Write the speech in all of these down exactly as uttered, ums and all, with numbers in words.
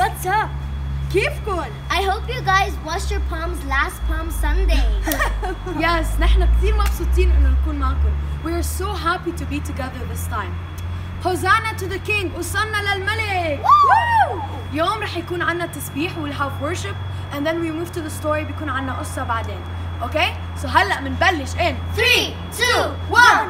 What's up? كيفكن؟ I hope you guys washed your palms last Palm Sunday. Yes, نحن كثير مبسوطين إنه نكون معكم. We are so happy to be together this time. Hosanna to the King. وصلنا للملك. اليوم رح يكون عنا تسبيح. We'll have worship and then we move to the story. بيكون عنا قصة بعدين. Okay? So هلا منبلش in three, two, one.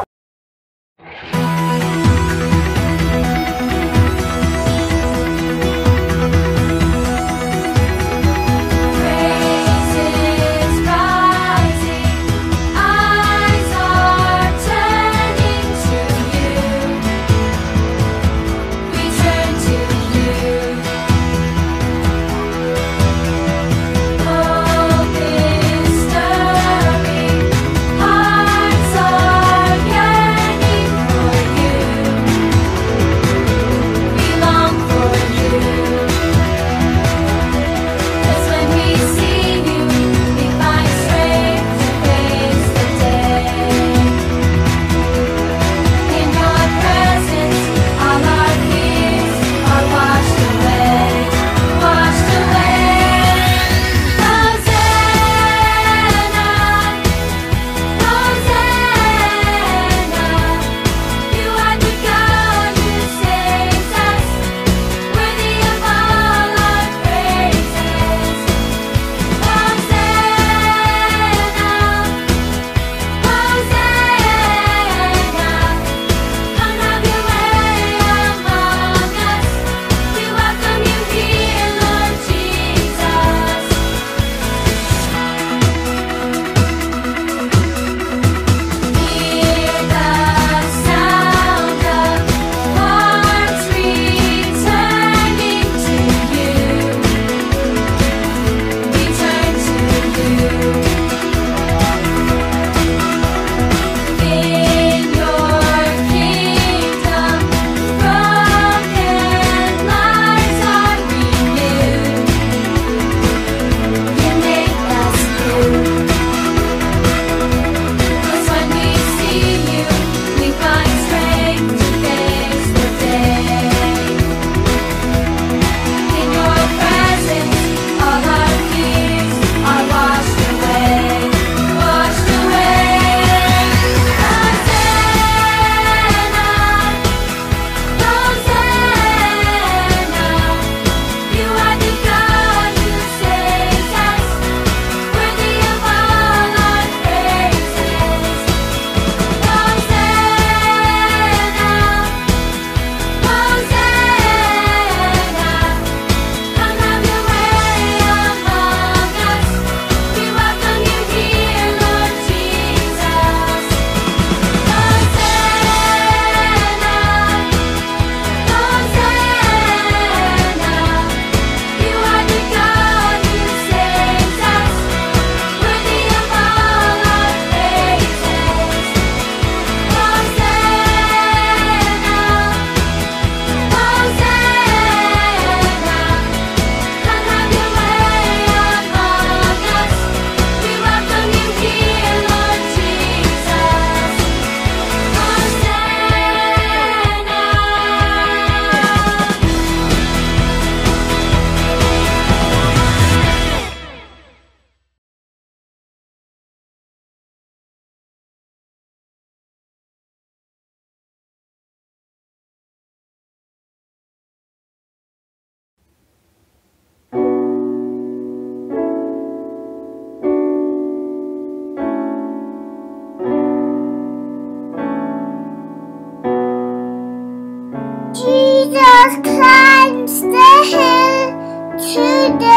Jesus climbs the hill to the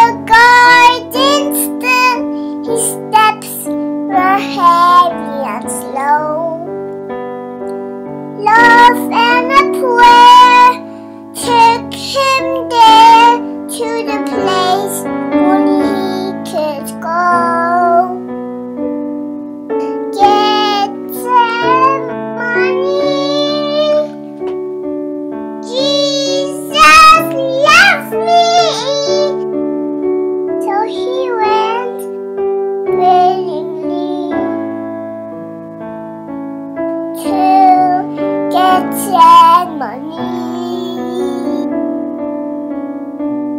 garden still. His steps were heavy and slow. Love and a prayer took him there to the place where he could go. Get some money. Jesus loves me. So he went willingly to get some money.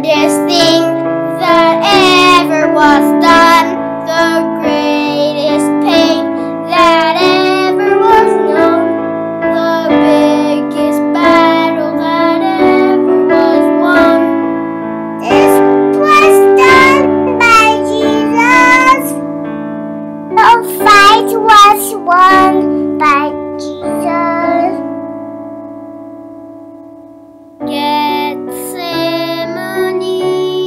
grandest thing that ever was done, the greatest pain that ever was known, the biggest battle that ever was won. This was done by Jesus. The fight was won by Jesus. Gethsemane,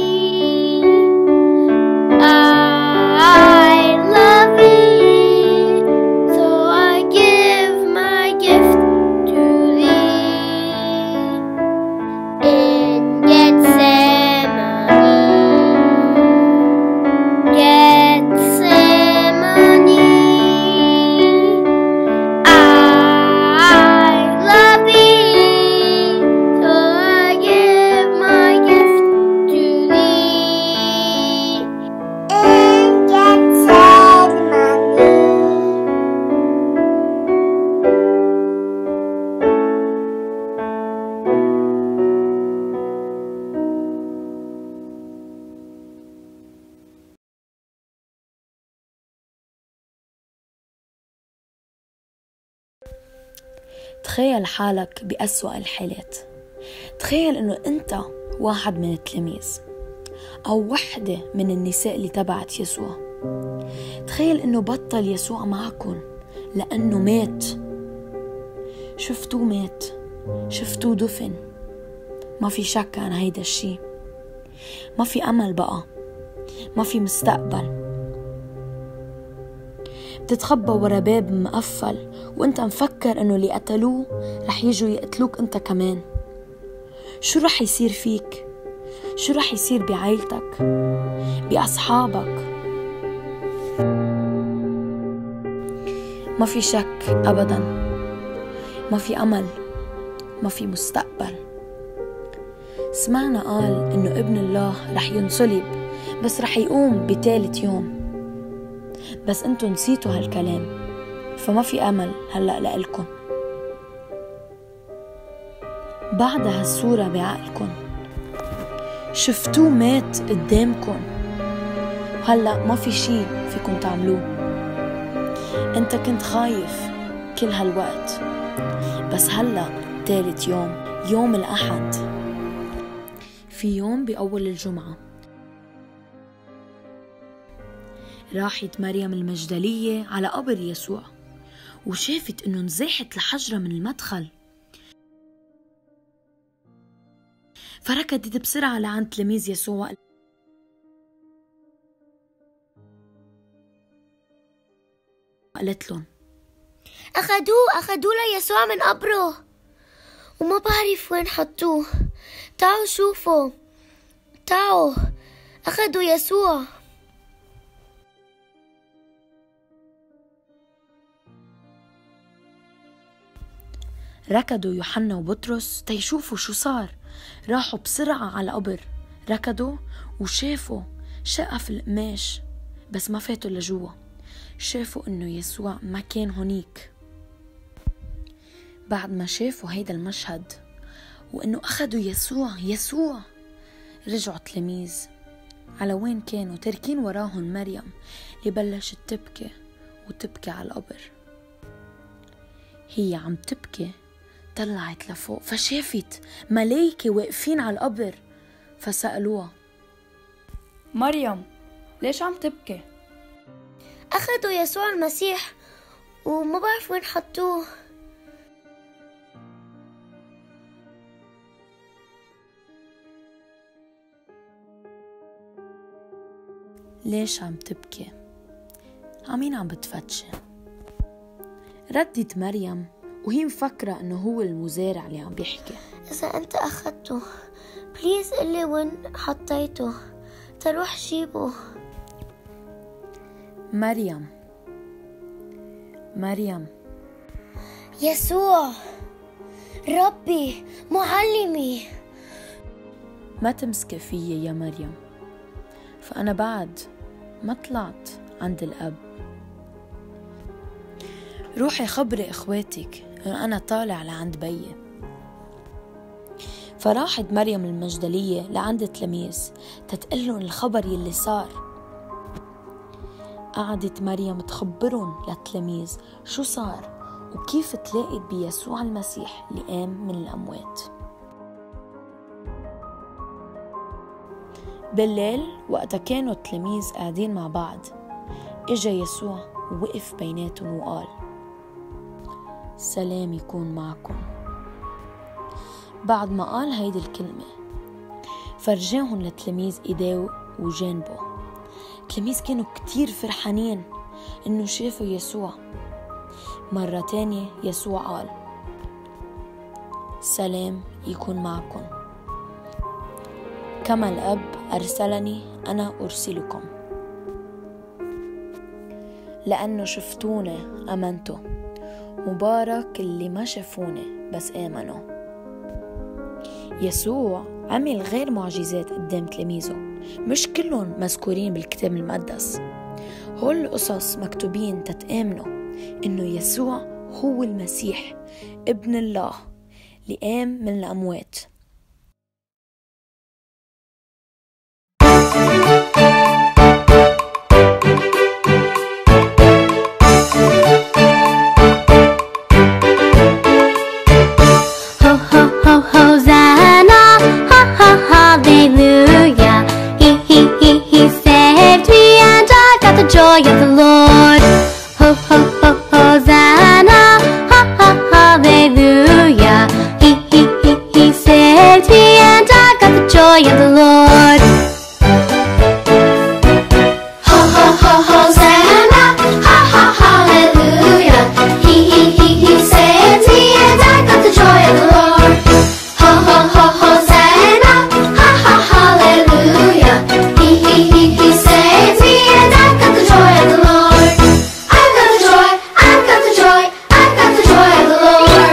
I love thee, so I give my gift to thee. In Gethsemane, Gethsemane, I love thee, so I give my gift to thee. In Gethsemane. تخيل حالك بأسوأ الحالات. تخيل انه انت واحد من التلاميذ او وحدة من النساء اللي تبعت يسوع. تخيل انه بطل يسوع معكم لانه مات. شفتوه مات، شفتوه دفن. ما في شك عن هيدا الشي. ما في امل بقى، ما في مستقبل. بتتخبى ورا باب مقفل وانت مفكر انه اللي قتلوه رح يجوا يقتلوك انت كمان. شو رح يصير فيك؟ شو رح يصير بعائلتك، بأصحابك؟ ما في شك أبدا، ما في أمل، ما في مستقبل. سمعنا قال إنه ابن الله رح ينصلب بس رح يقوم بثالث يوم. بس انتو نسيتوا هالكلام، فما في أمل هلأ لإلكن. بعد هالصورة بعقلكن شفتوه مات قدامكن، وهلأ ما في شي فيكن تعملوه. انت كنت خايف كل هالوقت، بس هلأ ثالث يوم، يوم الأحد. في يوم بأول الجمعة راحت مريم المجدلية على قبر يسوع وشافت انه نزاحت الحجرة من المدخل، فركضت بسرعة لعند تلاميذ يسوع قالت لهم أخدوه أخدوه ليسوع من قبره وما بعرف وين حطوه. تعالوا شوفوا، تعالوا، أخدوا يسوع. ركضوا يوحنا وبطرس تيشوفوا شو صار. راحوا بسرعة على قبر، ركضوا وشافوا شقف القماش، بس ما فاتوا لجوا. شافوا انه يسوع ما كان هونيك. بعد ما شافوا هيدا المشهد وانه اخدوا يسوع يسوع رجعوا تلاميذ على وين كانوا تركين وراهم مريم اللي بلشت تبكي وتبكي على القبر. هي عم تبكي طلعت لفوق فشافت ملايكة واقفين على القبر، فسألوها مريم ليش عم تبكي؟ أخدوا يسوع المسيح وما بعرف وين حطوه. ليش عم تبكي؟ عمين عم بتفتشي. ردت مريم وهي مفكرة انه هو المزارع اللي عم بيحكي. إذا أنت أخدته بليز قلي وين حطيته تروح جيبه. مريم مريم يسوع ربي معلمي. ما تمسكي فيي يا مريم، فأنا بعد ما طلعت عند الأب. روحي خبري إخواتك إنه أنا طالع لعند بيي. فراحت مريم المجدلية لعند التلاميذ تتقلن الخبر يلي صار. قعدت مريم تخبرهم للتلاميذ شو صار وكيف تلاقت بيسوع المسيح اللي قام من الأموات. بالليل وقتا كانوا التلاميذ قاعدين مع بعض، إجا يسوع ووقف بيناتهم وقال: سلام يكون معكم. بعد ما قال هيدي الكلمة فرجاهم للتلاميذ إيديه وجانبه. التلاميذ كانوا كتير فرحانين إنه شافوا يسوع. مرة تانية يسوع قال: سلام يكون معكم، كما الأب أرسلني أنا أرسلكم. لأنه شفتونا أمنتوا، مبارك اللي ما شافونا بس آمنوا. يسوع عمل غير معجزات قدام تلاميذه، مش كلهم مذكورين بالكتاب المقدس. هول القصص مكتوبين تتآمنوا إنه يسوع هو المسيح ابن الله اللي قام من الأموات. Joy of the Lord, ho ho ho Hosanna, ha ha hallelujah. He he he he saved me and I got the joy of the Lord. Ho ho ho Hosanna, ha ha hallelujah. He he he he saved me and I got the joy of the Lord. Ho ho ho Hosanna, ha ha hallelujah. He he he he saved me and I got the joy of the Lord. I've got the joy, I've got the joy, I've got the joy of the Lord.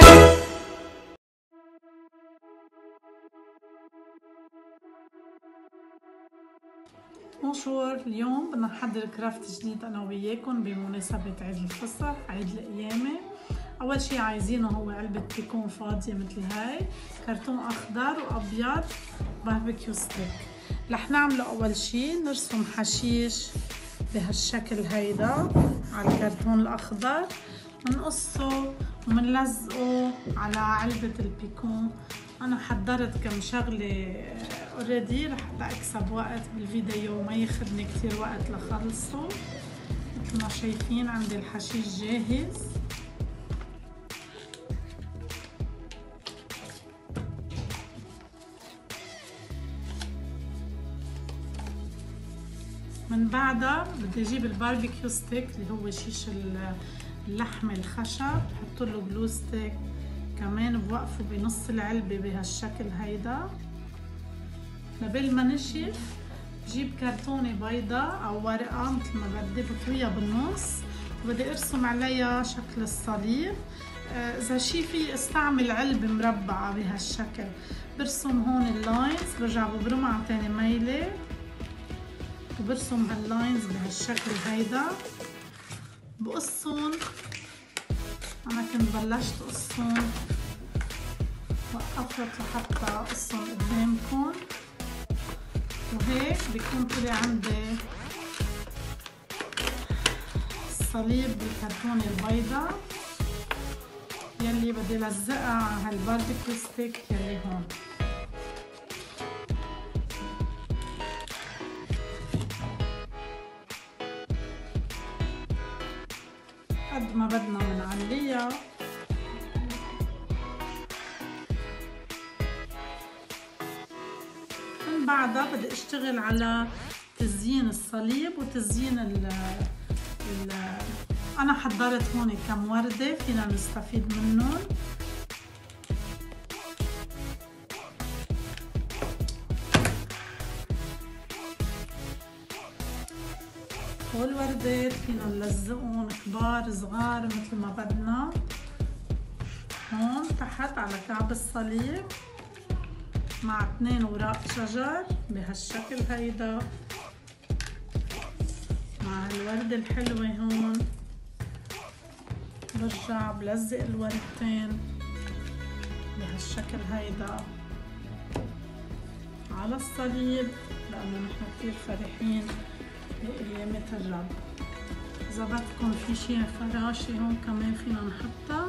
بونجور، اليوم بدنا نحضر كرافت جديد انا وياكم بمناسبة عيد الفصح، عيد القيامة. اول شي عايزينه هو علبة بيكون فاضية مثل هاي، كرتون اخضر وابيض، باربيكيو ستيك. رح نعمله اول شي نرسم حشيش بهالشكل هيدا على الكرتون الاخضر، ونقصه ومنلزقه على علبة البيكون. انا حضرت كم شغلة اوريدي رح اكسب وقت بالفيديو وما ياخذني كتير وقت لخلصه. مثل ما شايفين عندي الحشيش جاهز. من بعدها بدي اجيب الباربيكيو ستيك اللي هو شيش اللحمة الخشب، بحط له جلو ستيك كمان، بوقفه بنص العلبة بهالشكل هيدا. قبل ما نشف بجيب كرتونة بيضة او ورقة مثل ما بدي، بطويها بالنص وبدي ارسم عليها شكل الصليب. اذا شي في استعمل علبة مربعة بهالشكل. برسم هون اللاينز، برجع ببرمها تاني ميلة وبرسم هاللاينز بهالشكل هيدا. بقصهم، انا كنت بلشت قصهم وقفت لحتى اقصهم قدامكم، وهيك بيكون طلع عندي الصليب بالكرتونة البيضة يلي بدي لزقها على هالباربيكيو ستيك يلي هون. قد ما بدنا منعليها. من بعدها بدي اشتغل على تزيين الصليب وتزيين ال ال انا حضرت هون كم وردة فينا نستفيد منهم. والوردات فينا نلزقهم كبار صغار مثل ما بدنا. هون تحت على كعب الصليب مع اثنين وراق شجر بهالشكل هيدا، مع الوردة الحلوة هون. برجع بلزق الوردتين بهالشكل هيدا على الصليب لأنه نحن كتير فرحين بقيامة الرب. إذا بدكم في شي فراشة هون كمان فينا نحطها،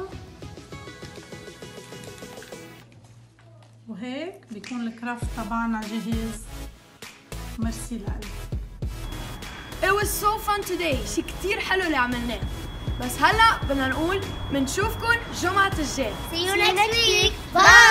وهيك بيكون الكرافت تبعنا جاهز. ميرسي لألف. It was so fun today. شي كتير حلو اللي عملناه. بس هلا بدنا نقول منشوفكن جمعة الجاي. See you next week. Bye.